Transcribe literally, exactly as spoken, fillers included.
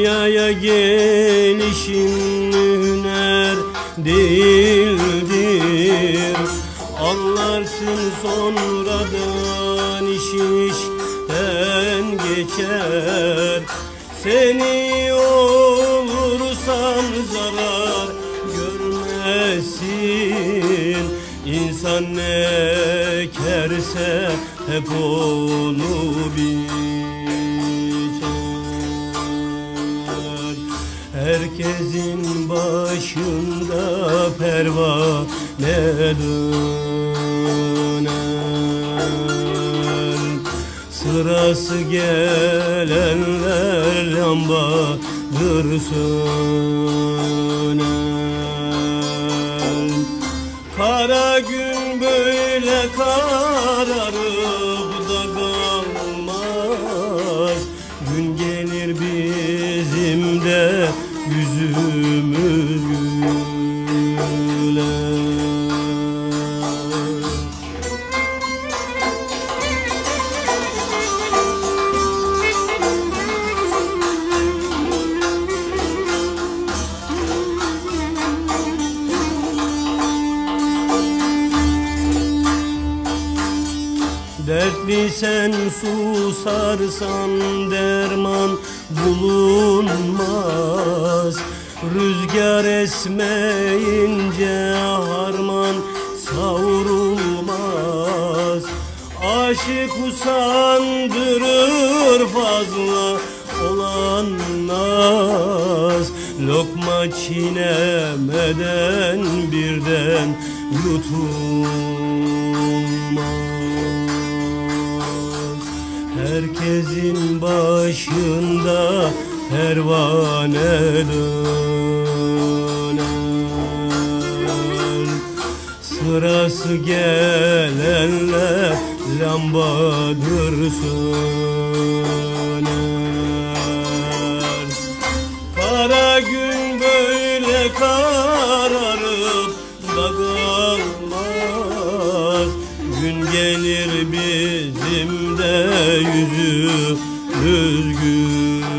Dünyaya gelişin hüner değildir. Anlarsın sonradan işin işten geçer. Seni olursan zarar görmezsin. İnsan ne ekerse hep onu biçer. Herkesin başında pervane döner. Sırası gelenler lambadır söner. Kara gün böyle kararıp da kalmaz. Gün gelir bizim de yüzümüz güler. Dertli sen susarsan derman bulunmaz. Rüzgar esmeyince harman savrulmaz. Aşık usandırır fazla olan naz. Lokma çiğnemeden birden yutulmaz. Herkesin başında pervane döner. Sırası gelenler lambadır söner. Kara gün böyle kararıp da kalmaz. Gün gelir bizim de yüzümüz gül.